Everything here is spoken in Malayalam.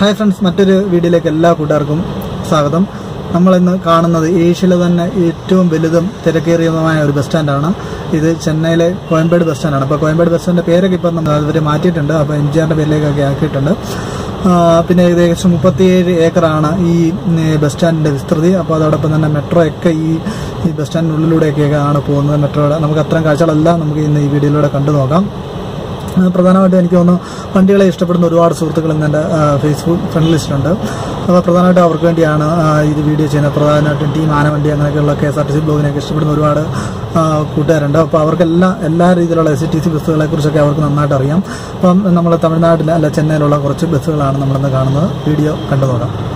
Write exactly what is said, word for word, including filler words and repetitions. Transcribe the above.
ഹായ് ഫ്രണ്ട്സ്, മറ്റൊരു വീഡിയോയിലേക്ക് എല്ലാ കൂട്ടുകാർക്കും സ്വാഗതം. നമ്മളിന്ന് കാണുന്നത് ഏഷ്യയിലെ തന്നെ ഏറ്റവും വലുതും തിരക്കേറിയതുമായ ഒരു ബസ് സ്റ്റാൻഡാണ്. ഇത് ചെന്നൈയിലെ കോയമ്പേട് ബസ് സ്റ്റാൻഡാണ്. അപ്പോൾ കോയമ്പേട് ബസ് സ്റ്റാൻഡിൻ്റെ പേരൊക്കെ ഇപ്പം നമ്മൾ അവർ മാറ്റിയിട്ടുണ്ട്. അപ്പോൾ എം ജി ആറിൻ്റെ പേരിലേക്കൊക്കെ ആക്കിയിട്ടുണ്ട്. പിന്നെ ഏകദേശം മുപ്പത്തിയേഴ് ഏക്കറാണ് ഈ ബസ് സ്റ്റാൻഡിൻ്റെ വിസ്തൃതി. അപ്പോൾ അതോടൊപ്പം തന്നെ മെട്രോ ഒക്കെ ഈ ഈ ബസ് സ്റ്റാൻഡിനുള്ളിലൂടെയൊക്കെ ആണ് പോകുന്നത്. മെട്രോയുടെ നമുക്ക് അത്തരം കാഴ്ചകളെല്ലാം നമുക്ക് ഇന്ന് ഈ വീഡിയോയിലൂടെ കണ്ടു നോക്കാം. പ്രധാനമായിട്ടും എനിക്ക് തോന്നുന്നു വണ്ടികളെ ഇഷ്ടപ്പെടുന്ന ഒരുപാട് സുഹൃത്തുക്കൾ ഇന്ന് എൻ്റെ ഫേസ്ബുക്ക് ഫ്രണ്ട് ലിസ്റ്റിലുണ്ട്. അപ്പോൾ പ്രധാനമായിട്ടും അവർക്ക് വേണ്ടിയാണ് ഇത് വീഡിയോ ചെയ്യുന്നത്. പ്രധാനമായിട്ടും ടീം ആനവണ്ടി അങ്ങനെയൊക്കെയുള്ള K S R T C ബ്ലോഗിനൊക്കെ ഇഷ്ടപ്പെടുന്ന ഒരുപാട് കൂട്ടുകാരുണ്ട്. അപ്പോൾ അവർക്കെല്ലാം എല്ലാ രീതിയിലുള്ള എസ് ടി സി ബസ്സുകളെ കുറിച്ചൊക്കെ അവർക്ക് നന്നായിട്ട് അറിയാം. അപ്പം നമ്മൾ തമിഴ്നാട്ടിലെ അല്ല ചെന്നൈയിലുള്ള കുറച്ച് ബസ്സുകളാണ് നമ്മളിന്ന് കാണുന്നത്. വീഡിയോ കണ്ടു നോക്കാം.